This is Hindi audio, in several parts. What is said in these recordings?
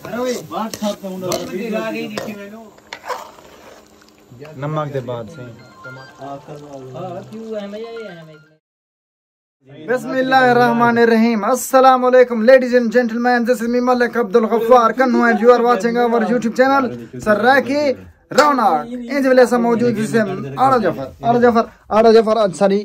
नमक के बाद से बिस्मिल्लाहिर्रहमानिर्रहीम। अस्सलाम वालेकुम ladies and gentleman, this is me Malik Abdul Gaffar Kannu and you are watching our YouTube channel Saraiki Raunak. इंज वेले से मौजूद जिसे आड़ा जफर आज सारी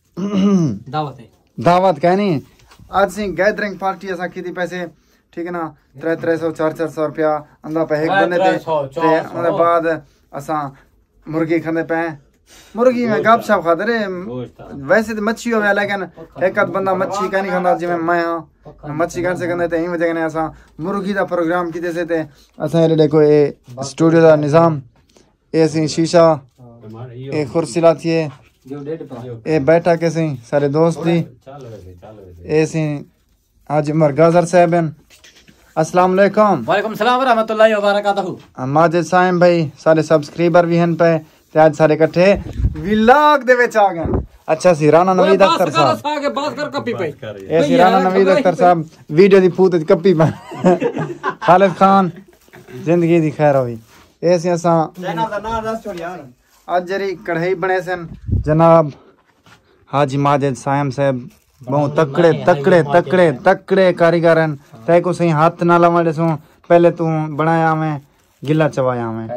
दावत कहनी आज सी गैदरिंग पार्टी ऐसा की थी पैसे ठीक है ना 300 400 रुपया अंदा पे एक बने थे उसके बाद असा मुर्गी खाने पे मुर्गी में गप शप खाते रे वैसे तो मच्छी हो लेकिन एक आध बंदा मच्छी का नहीं खाता जिवें मैं हां मच्छी खाने से कहते थे वजह ने असा मुर्गी का प्रोग्राम किते से थे असा ये देखो ये स्टूडियो का निजाम ए सी शीशा ए कुर्सी लाती है ए बैठा के सी सारे दोस्त थी ए सी आज उमर गाजर साहब हैं। अस्सलाम वालेकुम। वालेकुम सलाम रहमतुल्लाहि व बरकातहू। माजिद साइम भाई सारे सब्सक्राइबर भी हैं पे ते आज सारे इकट्ठे व्लॉग दे विच आ गए। अच्छा सी राणा नवीद अख्तर साहब बात कर कपी पे ए सी राणा नवीद अख्तर साहब वीडियो दी पूत कपी पे खालिद खान जिंदगी दी खैर होई ए सी असा चैनल दा नाम दस छोड़ यार। आज जरी कढ़ाई बने सन जनाब हाजी माजिद साइम साहब बहुत तकड़े तकड़े तकड़े तकड़े कारीगर हैं तै को सही हाथ ना लवा देसो पहले तू बनाया मैं गिला चवाया मैं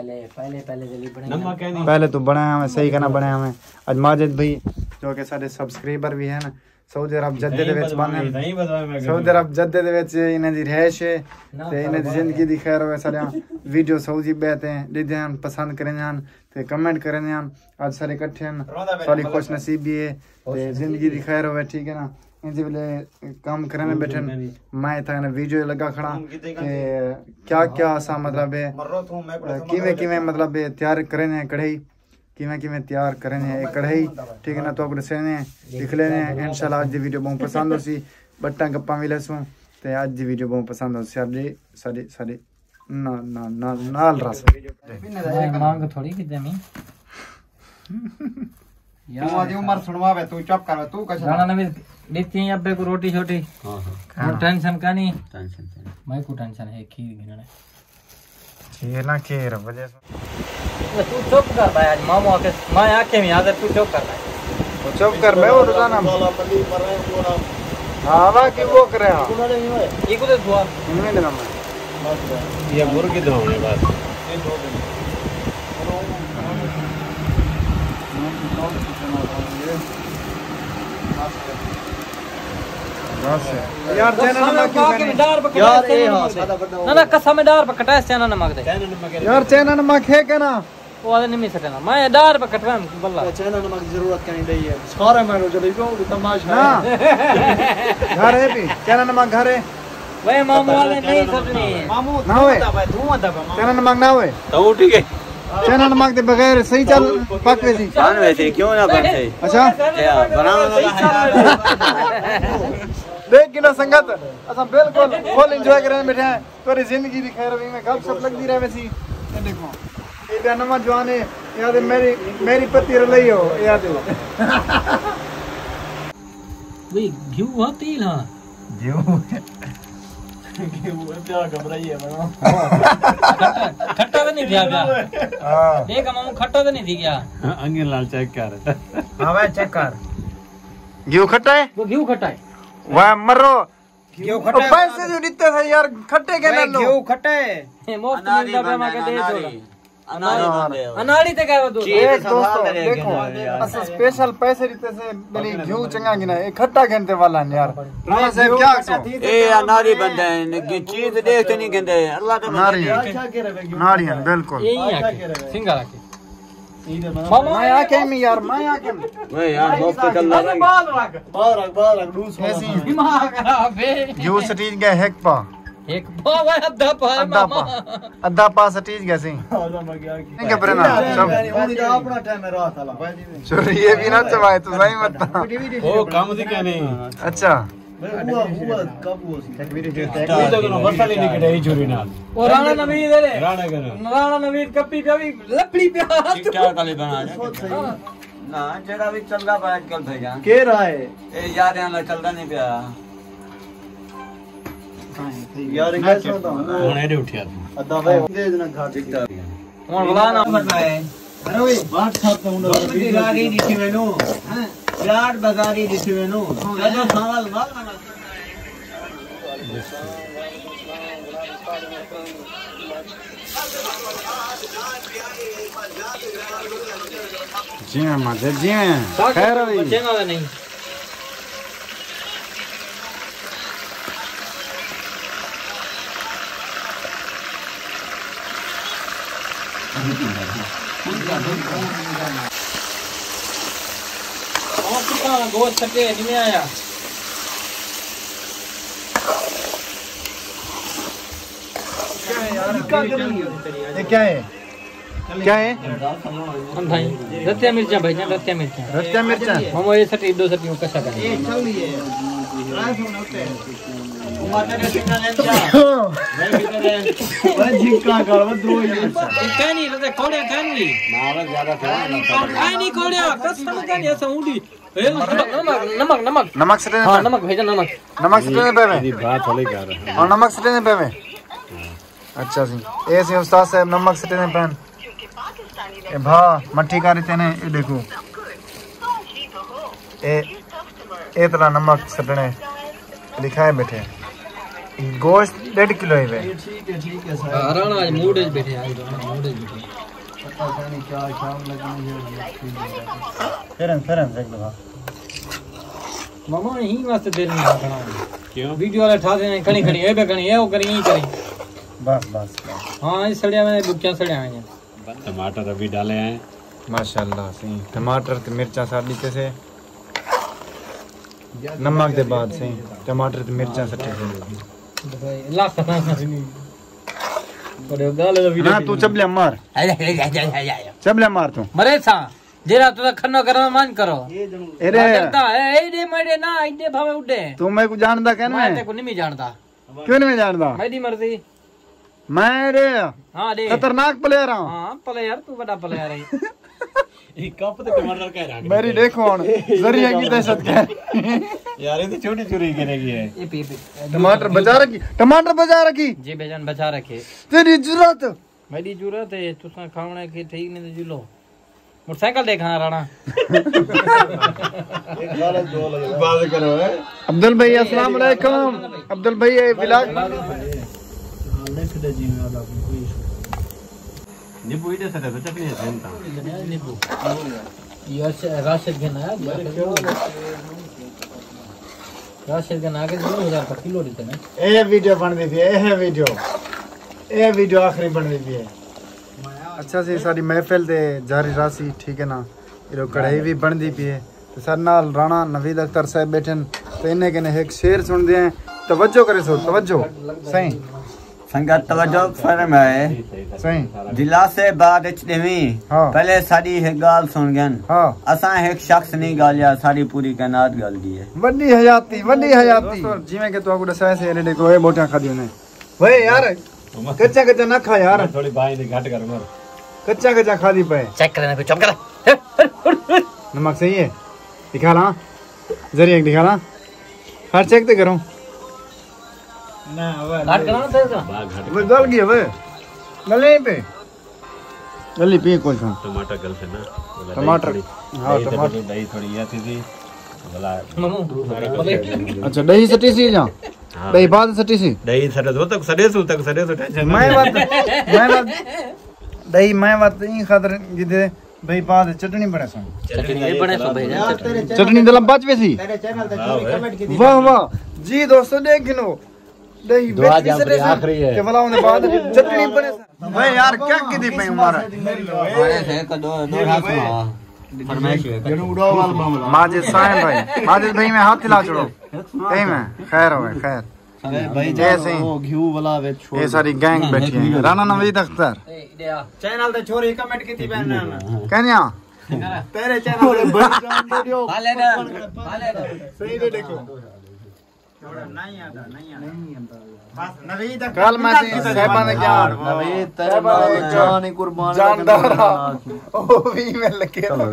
पहले तू बनाया मैं सही कहना बनाया मैं आज माजिद भाई जो कि सारे सब्सक्राइबर भी हैं सऊदी अरब जद्दे दे विच बने सऊदी अरब जद्दे दे विच इन्हां दी रहश है ते इन्हां दी जिंदगी दी खैर होवे सारे वीडियो सऊदी बैठे हैं दिदे हैं पसंद करें हैं ते कमेंट करें हैं आज सारे इकट्ठे हैं सारी खुश नसीब भी है ते जिंदगी दी खैर होवे ठीक है ना इंजे वेले काम करने बैठे मैं था ना वीडियो लगा खड़ा ते क्या क्या सा मतलब है किवें किवें मतलब तैयार करें हैं कढ़ाई किवें तैयार करें हैं कढ़ाई ठीक है ना तो अपने सेने लिख लेने इंशाल्लाह आज दी वीडियो बहुत पसंद होसी बट्टा गप्पा मिलेसू ते आज दी वीडियो बहुत पसंद हो सारी सारी सारी ना ना ना नाल रस मांग थोड़ी कि देमी तू आदि उमर सुनवावे तू चुप कर तू कछ राणा नवीद देती है अब्बे को रोटी छोटी हां टेंशन का नहीं टेंशन मैं को टेंशन है खीर गिनने ये ना खीर वजह से तू चुप कर भाई आज मामू आके मैं आंखें में हाजिर तू चुप कर भाई तो चुप कर मैं वो रोजाना हां वा कि वो करे हां ये को दे दुआ इनमें देना मैं ये मुर्गी दवाने बस यार चैनल नमक यार ए हां सादा बंदा ना ना कसम में डार पर कटास चैनल नमक दे यार चैनल नमक है क्या ना वो आदे नहीं सकना मैं डार पर कटवा बल्ला चैनल नमक की जरूरत नहीं रही है सारे मैंने चले गयो तमाशा ना घर है भी चैनल नमक घर है वे मामू वाले नहीं सकनी मामू ना होए तू दबा चैनल नमक ना होए तो ठीक है चैनल नमक के बगैर सही चल पक वैसी कान वैसे क्यों ना बन सही अच्छा बनाना देख गिना संगत असा बिल्कुल फुल एंजॉय करने बैठे हैं तोरी जिंदगी दी खैर में गप शप लगदी रहे वैसी ये देखो ये नमा जवान है याद मेरी पति रलई हो याद है वे घी होती ना जो क्या घबराई है बना खट्टा तो नहीं दिया क्या हां देख मामू खट्टा तो नहीं दी गया अंगिल लाल चेक कर हां भाई चेक कर घी खट्टा है वो घी खट्टा है वाह मरो घी खट्टा है पैसे जो दिते थे यार खट्टे के ना लो घी खट्टा है मोस्ट मिलता पे मैं के दे दो अनाड़ी ते कहवा दो दोस्तों देखो असा स्पेशल पैसे दिते से मेरी घी चंगा गिना ये खट्टा घंटे वाला है यार राणा साहब क्या सो ए अनाड़ी बंदे हैं चीज देखते नहीं गंदे अल्लाह तो नारियल बिल्कुल यही है सिंगारा के मैं आके में यार मैं आके में वे यार मुफ्त चल रहा है बाल रख दूस ऐसी दिमाग खराब है घी सटीज गए हेक पा एक बाबा अद्धा पा सटीज गए सी नहीं घबरना सब अपना टाइम में रहा था चोरी ये भी ना चबाए तो सही मत ओ काम दी क्या नहीं अच्छा हुआ कब हुआ बरसाली निकले ही चोरी ना और राणा नवीद रे राणा नवीद कपी पे भी लपड़ी पे क्या काले बना ना जेड़ा भी चल रहा है आजकल भैया के रहा है ए यार यहां चलता नहीं पिया यार कैसे होता हूं ने उठिया अदा भाई दे देना घाट दिखता हुन बुला ना बताए अरे भाई बात खाता हूं बाजारी दिखी मैनू हैं यार बाजारी दिखी मैनू जो सवाल माल ना जी माजे जी खैर है बचेगा नहीं गोश्त सके नहीं आया ये क्या है क्या है भाई रत्या मिर्चा भाई रत्या मिर्चा हम ये सटी दो सटी कैसा करें ये चल रही है झिंका कर दो कानी रे कोड़े कानी मारा ज्यादा कानी कोड़े कसम कानी ऐसा उड़ी नमक नमक सटे हां नमक भेजा नमक सटे पे में बात चले जा रहा है और नमक सटे पे में अच्छा जी ऐसे उस्ताद साहब नमक सटे पेन ए भा मट्ठी का रहते ने ये देखो ए तरह नमक सटने लिखा है बैठे गोश्त 1.5 किलो है वे ठीक है सर राणा आज मूड में बैठे आज मूड में बैठे पता नहीं क्या शाम लगनी है फिर देख लो मामा ही वास्ते देर नहीं करना क्यों वीडियो वाला ठा देने कणी कणी ए बे कणी ए ओ कणी ही करी बस हां इस सड़िया में बुक्या सड़िया हैं टमाटर अभी डाले हैं माशाल्लाह सही टमाटर ते मिर्चा साडी कैसे नमक के बाद सही टमाटर ते मिर्चा सटे भाई लाख खतना नहीं और गाले दा वीडियो ना तू चबले मार चबले मार तू मरे सा जेरा तो खन्नो करना मान करो अरे चलता है एडे मरे ना एडे भावे उड़े तू मैं को जानदा कैन मैं ते को नहीं जानता क्यों नहीं जानदा मेरी मर्जी मैं रे हां दे खतरनाक प्लेयर हूं हां प्लेयर तू बड़ा प्लेयर है ये कप ते टमाटर कह रहा मेरी देखो हुन जरिया की दहशत क्या यार ये तो छोटी चोरी करेगी है ये पी टमाटर बजा रखी जी बेजान बचा रखे तेरी जरूरत मेरी जरूरत है तुसा खावणे की ठीक नहीं तो जुलो मोटरसाइकिल देखा राणा बात करो है अब्दुल भाई अस्सलाम वालेकुम अब्दुल भाई ये व्लॉग लिख दे जी मैं आप कोई नींबू इधर से तो चटनी है नींबू ये राशिद के ना राशिद के ना के 2000 का किलो देते ना ए वीडियो बन दी है ए वीडियो आखिरी बन दी है अच्छा सी सारी महफिल दे जारी रासी ठीक है ना ये कढ़ाई भी बन दी पी है तो सर नाल राणा नवीद अख्तर साहब बैठन तो इन्हें के एक शेर सुन दे तवज्जो करे सो तवज्जो सही संगत तवज्जो फरमाए सही जिला से बाद देवी हाँ। पहले साडी एक गाल सुन गन हां असा एक शख्स नहीं गालिया सारी पूरी कायनात गाल दी है वड्डी हयाती जिवें के तो को दसाए से रे देखो ए बोटा खादी ने वे यार कच्चा ना खा यार थोड़ी बाई दे घट कर मर कच्चा खा दी पे चेक करना कोई चम कर नमक सही है दिखा ला जरिए दिखा ला हर चेक तो करो ना वे काट करना तेरा वो गल गई वे गले पे गली पी कोई खा टमाटर गल से ना टमाटर हां टमाटर दही थोड़ी या थी भला मामू अच्छा दही सटी सी जा दही बाद सटी सी दही सड़े तो सड़े सु टेंशन मैं बात ई खातर गिदे दही बाद चटनी बने सो चटनी बड़े सो भेजा चटनी दलम बाच वैसी तेरे चैनल पे चोरी कमेंट की वाह जी दोस्तों देख गिनो दही दुआ जा आखिरी है के भला उन्हें बाद चटनी बने भाई यार क्या कीदी पे हमारा बड़े से दो हाथ में फरमाइश है उड़ो वाल मामला माजिद साहब भाई में हाथ हिला छोड़ो ए में खैर हो खैर भाई जैसे वो घिऊ वाला वे छोड़ ये सारी गैंग बैठी है राणा नवीद अख्तर चैनल पे चोरी कमेंट की थी बहन कहनिया तेरे चैनल पे वीडियो हाले ना सही दे देखो नहीं आता बस नवीद कल मैं साहबा ने क्या नवीद तेरे जान ही कुर्बान जानदार ओ भी में लगे चलो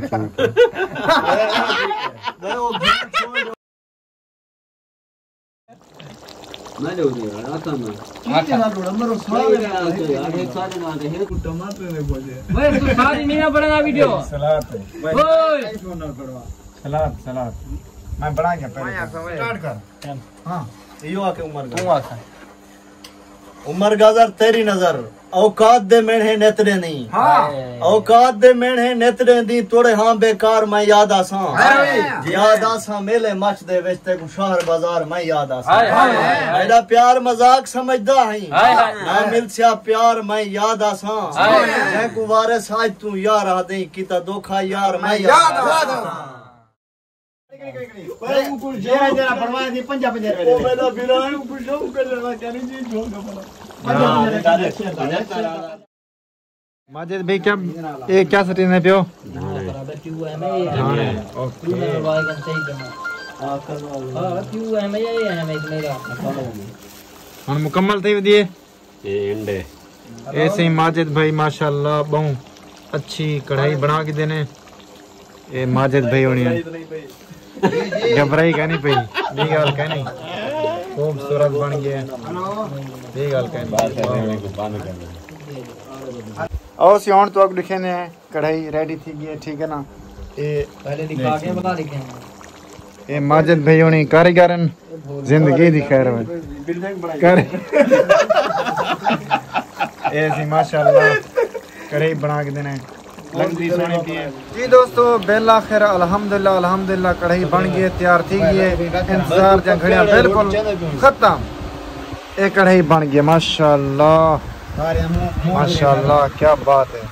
ठीक है मैं दे यार आता मैं टमाटर ने बोले भाई तू सारी नहीं ना बनेगा वीडियो सलाद ओए सलाद मैं बना के पहले स्टार्ट कर। हां यो आके उमर तू आखा उमर गाजर तेरी नजर औकात दे मेढ़े नेतरे नहीं औकात दे मेढ़े नेतरे दी तोड़े हां बेकार मैं याद आसा याद आसा मेले मच दे विच ते शहर बाजार मैं याद आसा मेरा प्यार मजाक समझदा है ना मिलसिया प्यार मैं याद आसा मैं को वारिस आज तू यार आ दे कीता धोखा यार मैं याद आसा जरा फरमाया थी 50 रुपए ओ मेरा बिरान को जो कर लेना कहनी जी जोंगा माजिद भाई क्या ये क्या सेटिंग है पियो हम मुकम्मल थी दिए अंडे ऐसे ही माजिद भाई माशाल्लाह बहुत अच्छी कढ़ाई बना के देने ये माजिद भाई होनी है घबराई कहनी पई ये गल कहनी खूबसूरत बन गया ये गल कहनी और सी ऑन तो अब लिखे ने कढ़ाई रेडी थी गई ठीक है ना ये पहले दिखा के बता दिखे ये माजिद भाई होनी कारीगरन जिंदगी दी खैर हो कर ऐसी माशाल्लाह कढ़ाई बना के देने लगती सोनी थी जी दोस्तों बेल आखिर अल्हम्दुलिल्लाह कढ़ाई बन गई तैयार थी गई इंतजार जब घड़िया बिल्कुल खत्म ये कढ़ाई बन गई माशाल्लाह क्या बात है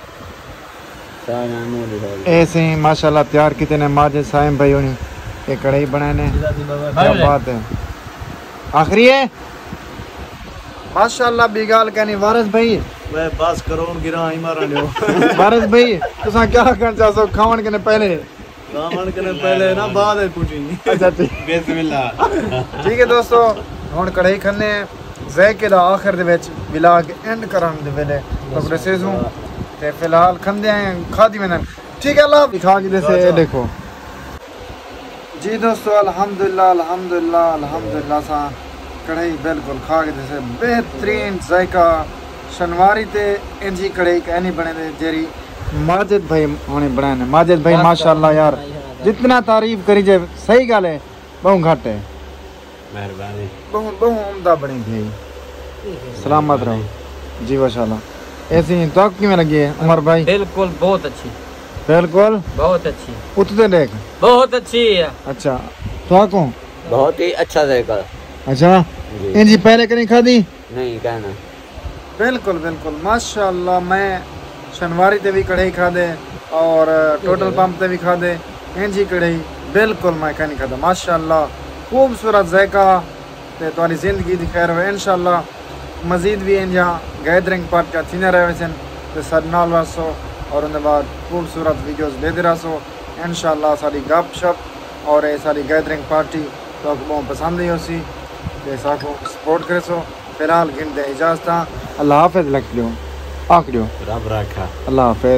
ऐसे ही माशाल्लाह तैयार कितने ने माजिद साइम भाई होनी ये कढ़ाई बनाने क्या बात है आखिरी है माशाल्लाह बिगाल कहनी वारिस भाई वे बस करो गिरा ही मारा लियो वारिस भाई तुसा क्या करना चाहते हो खावन के पहले ना बाद है कुछ नहीं अच्छा ठीक बिस्मिल्लाह ठीक है दोस्तों हुन कढ़ाई खन्ने ज़ायके दा आखिर दे विच व्लॉग एंड करन दे वेले प्रोसेस हूं ते फिलहाल खंदे हैं खादी में ठीक है अल्लाह दिखा के जैसे देखो जी दोस्तों अल्हम्दुलिल्लाह सा कढ़ाई बिल्कुल खा के जैसे बेहतरीन जायका शनवारी ते इंजी कढ़ाई कहनी बने दे जेरी माजिद भाई होने बनाने माजिद भाई माशाल्लाह यार जितना तारीफ करी जे सही गल है बहुत घट है मेहरबानी बहुत उम्दा बनी थी सलामत रहो जी माशाल्लाह ऐसी तो किमें लगी है उमर भाई बिल्कुल बहुत अच्छी बिल्कुल बहुत अच्छी उतने देख बहुत अच्छी है अच्छा तो कौन बहुत ही अच्छा जाएगा अच्छा इंजी पहले कहीं खादी नहीं कहना बिल्कुल माशाल्लाह मैं शनवारी ते भी कढ़ाई खा दे और टोटल पंप ते भी खा दे इंजी कढ़ाई बिल्कुल मैं कहीं खाता माशाल्लाह खूबसूरत जायका ते तुम्हारी जिंदगी दी खैर हो इंशाल्लाह मजीद भी इन यहाँ गैदरिंग पार्ट का थीने रहे वैसे तो सर नाल वासो और उनके बाद खूबसूरत वीडियोस दे रहो इंशाल्लाह सारी गपशप और ये सारी गैदरिंग पार्टी तो बहुत पसंद ही होसी जैसा को सपोर्ट करे सो फिलहाल गिनते इजाजत अल्लाह हाफिज लख लियो आख लियो रब रखा अल्लाह हाफिज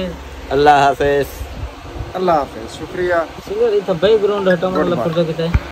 अल्लाह हाफिज शुक्रिया बैकग्राउंड हटाओ मतलब